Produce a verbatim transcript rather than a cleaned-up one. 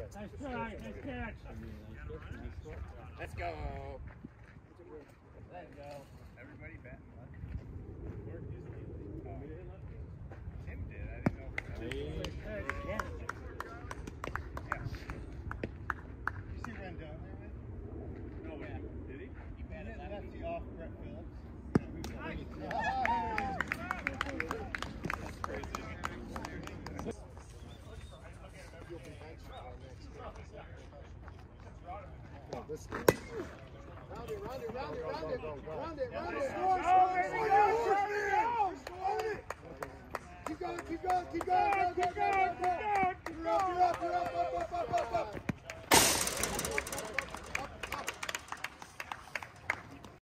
Nice try, nice catch. Let's go. Let's go. Everybody batting left. Tim did. I didn't know. Yeah. You see Rendon there, man? No, Yeah. did he? He batted That left. lefty off Brett Phillips. That's crazy. This round it, round it, round it, round it, round it, round it. Oh, there we go, there we go. Keep going, keep going, keep going.